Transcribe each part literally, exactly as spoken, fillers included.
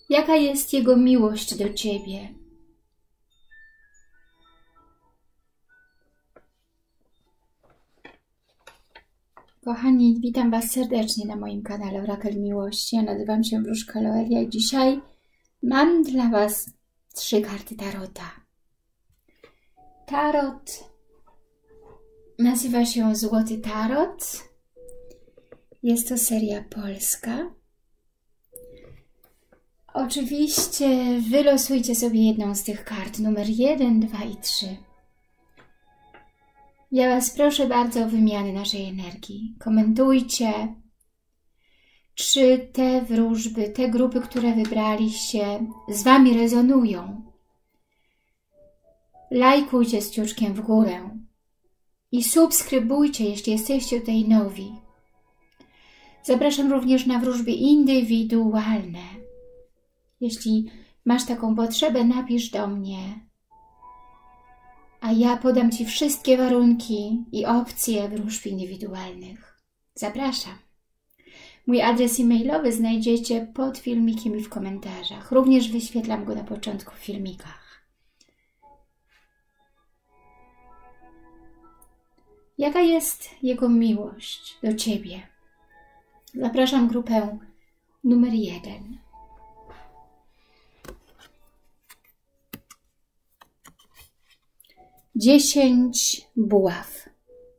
Jaka jest Jego miłość do Ciebie? Kochani, witam Was serdecznie na moim kanale Orakel Miłości. Ja nazywam się Wróżka Loelia i dzisiaj mam dla Was trzy karty Tarota. Tarot nazywa się Złoty Tarot. Jest to seria polska. Oczywiście wylosujcie sobie jedną z tych kart, numer jeden, dwa i trzy. Ja Was proszę bardzo o wymianę naszej energii. Komentujcie, czy te wróżby, te grupy, które wybraliście, z Wami rezonują. Lajkujcie z kciuczkiem w górę i subskrybujcie, jeśli jesteście tutaj nowi. Zapraszam również na wróżby indywidualne. Jeśli masz taką potrzebę, napisz do mnie, a ja podam Ci wszystkie warunki i opcje wróżb indywidualnych. Zapraszam. Mój adres e-mailowy znajdziecie pod filmikiem i w komentarzach. Również wyświetlam go na początku w filmikach. Jaka jest Jego miłość do Ciebie? Zapraszam grupę numer jeden. Dziesięć buław.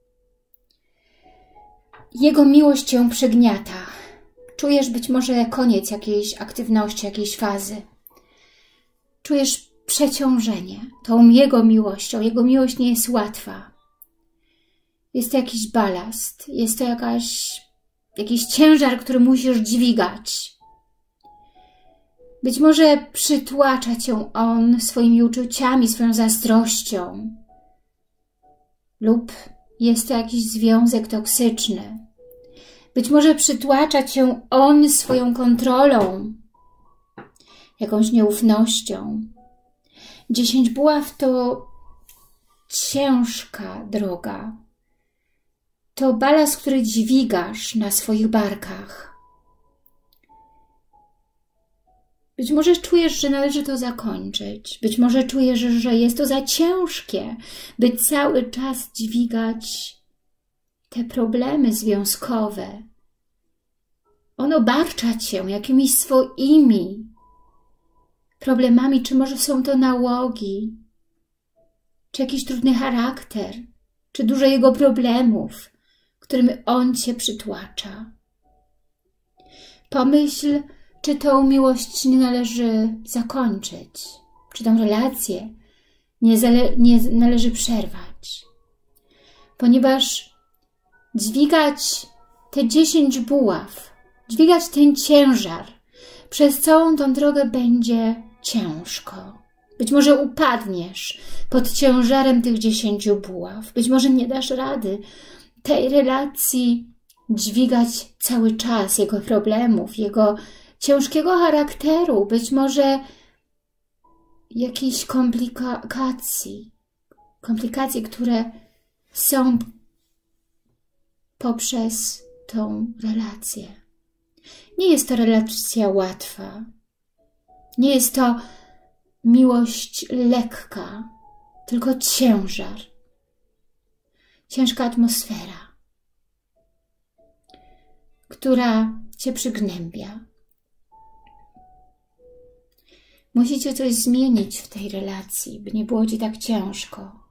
Jego miłość Cię przygniata. Czujesz być może koniec jakiejś aktywności, jakiejś fazy. Czujesz przeciążenie tą Jego miłością. Jego miłość nie jest łatwa. Jest to jakiś balast. Jest to jakaś, jakiś ciężar, który musisz dźwigać. Być może przytłacza Cię on swoimi uczuciami, swoją zazdrością. Lub jest to jakiś związek toksyczny. Być może przytłacza Cię on swoją kontrolą, jakąś nieufnością. Dziesięć buław to ciężka droga. To balast, który dźwigasz na swoich barkach. Być może czujesz, że należy to zakończyć. Być może czujesz, że jest to za ciężkie, by cały czas dźwigać te problemy związkowe. On obarcza Cię jakimiś swoimi problemami, czy może są to nałogi, czy jakiś trudny charakter, czy dużo jego problemów, którymi on Cię przytłacza. Pomyśl, czy tą miłość nie należy zakończyć? Czy tą relację nie, nie należy przerwać? Ponieważ dźwigać te dziesięć buław, dźwigać ten ciężar, przez całą tą drogę będzie ciężko. Być może upadniesz pod ciężarem tych dziesięciu buław. Być może nie dasz rady tej relacji dźwigać cały czas, jego problemów, jego ciężkiego charakteru, być może jakichś komplikacji, komplikacji, które są poprzez tą relację. Nie jest to relacja łatwa, nie jest to miłość lekka, tylko ciężar, ciężka atmosfera, która Cię przygnębia. Musicie coś zmienić w tej relacji, by nie było Ci tak ciężko.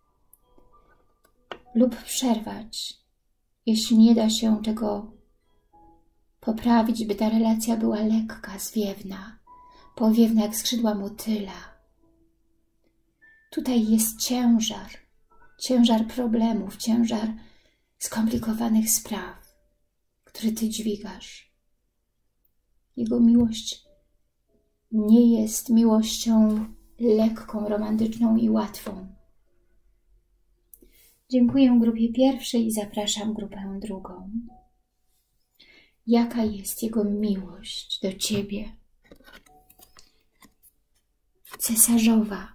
Lub przerwać, jeśli nie da się tego poprawić, by ta relacja była lekka, zwiewna, powiewna jak skrzydła motyla. Tutaj jest ciężar, ciężar problemów, ciężar skomplikowanych spraw, który Ty dźwigasz. Jego miłość nie jest miłością lekką, romantyczną i łatwą. Dziękuję grupie pierwszej i zapraszam grupę drugą. Jaka jest Jego miłość do Ciebie? Cesarzowa.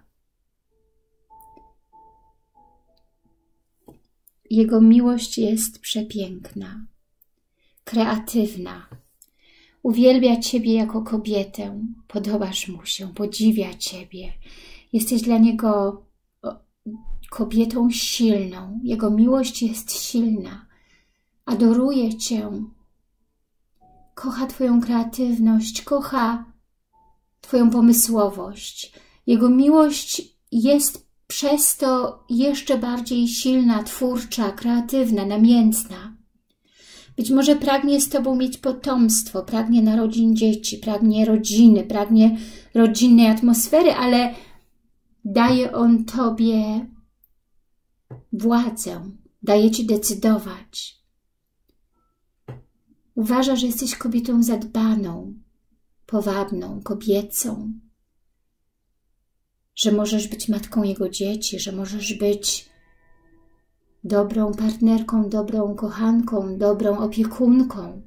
Jego miłość jest przepiękna, kreatywna. Uwielbia Ciebie jako kobietę, podobasz Mu się, podziwia Ciebie. Jesteś dla Niego kobietą silną. Jego miłość jest silna. Adoruje Cię. Kocha Twoją kreatywność, kocha Twoją pomysłowość. Jego miłość jest przez to jeszcze bardziej silna, twórcza, kreatywna, namiętna. Być może pragnie z Tobą mieć potomstwo, pragnie narodzin dzieci, pragnie rodziny, pragnie rodzinnej atmosfery, ale daje On Tobie władzę, daje Ci decydować. Uważa, że jesteś kobietą zadbaną, powabną, kobiecą, że możesz być matką Jego dzieci, że możesz być dobrą partnerką, dobrą kochanką, dobrą opiekunką.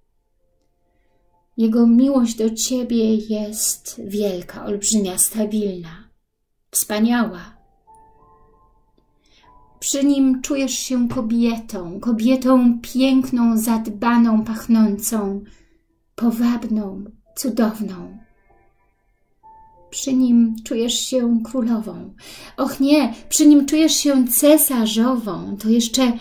Jego miłość do Ciebie jest wielka, olbrzymia, stabilna, wspaniała. Przy Nim czujesz się kobietą, kobietą piękną, zadbaną, pachnącą, powabną, cudowną. Przy Nim czujesz się królową. Och nie, przy Nim czujesz się cesarzową. To jeszcze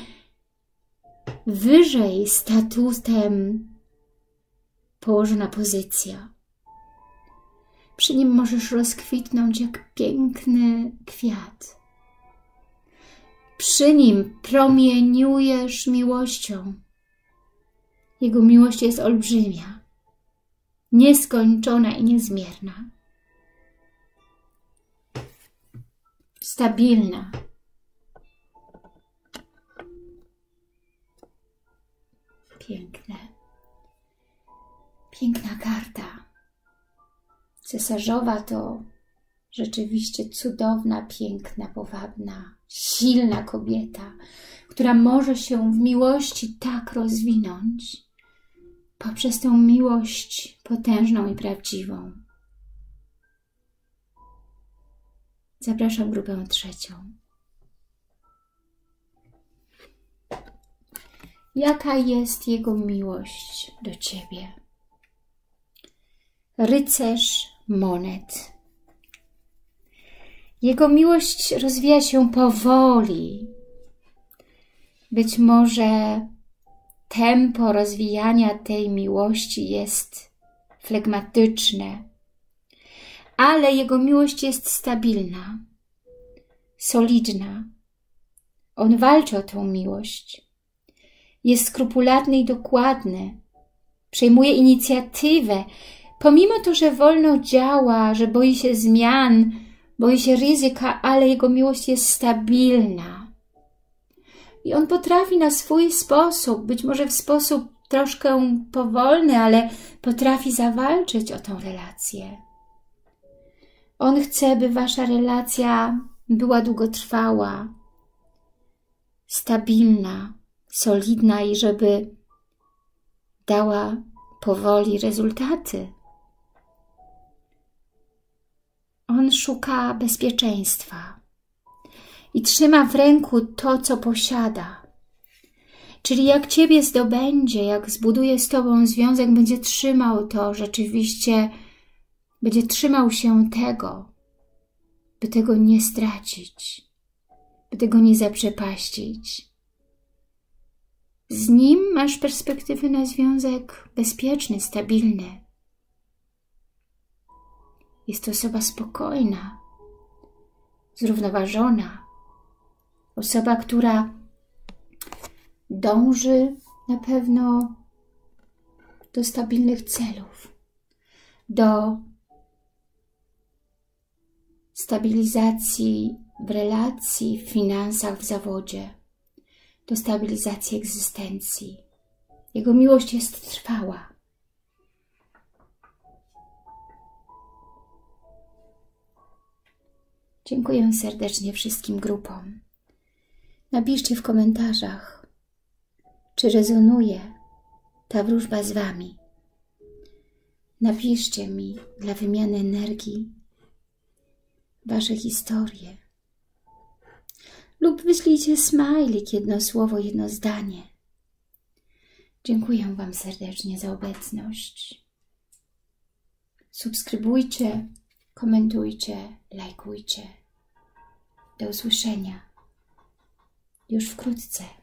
wyżej statutem położona pozycja. Przy Nim możesz rozkwitnąć jak piękny kwiat. Przy Nim promieniujesz miłością. Jego miłość jest olbrzymia, nieskończona i niezmierna. Stabilna. Piękne. Piękna karta. Cesarzowa to rzeczywiście cudowna, piękna, powabna, silna kobieta, która może się w miłości tak rozwinąć poprzez tą miłość potężną i prawdziwą. Zapraszam grupę trzecią. Jaka jest Jego miłość do Ciebie? Rycerz monet. Jego miłość rozwija się powoli. Być może tempo rozwijania tej miłości jest flegmatyczne, ale Jego miłość jest stabilna, solidna. On walczy o tę miłość. Jest skrupulatny i dokładny. Przejmuje inicjatywę. Pomimo to, że wolno działa, że boi się zmian, boi się ryzyka, ale Jego miłość jest stabilna. I On potrafi na swój sposób, być może w sposób troszkę powolny, ale potrafi zawalczyć o tę relację. On chce, by Wasza relacja była długotrwała, stabilna, solidna i żeby dała powoli rezultaty. On szuka bezpieczeństwa i trzyma w ręku to, co posiada. Czyli jak Ciebie zdobędzie, jak zbuduje z Tobą związek, będzie trzymał to rzeczywiście, będzie trzymał się tego, by tego nie stracić, by tego nie zaprzepaścić. Z Nim masz perspektywy na związek bezpieczny, stabilny. Jest to osoba spokojna, zrównoważona. Osoba, która dąży na pewno do stabilnych celów, do stabilizacji w relacji, w finansach, w zawodzie, do stabilizacji egzystencji. Jego miłość jest trwała. Dziękuję serdecznie wszystkim grupom. Napiszcie w komentarzach, czy rezonuje ta wróżba z Wami. Napiszcie mi dla wymiany energii Wasze historie. Lub wyślijcie smajlik, jedno słowo, jedno zdanie. Dziękuję Wam serdecznie za obecność. Subskrybujcie, komentujcie, lajkujcie. Do usłyszenia już wkrótce.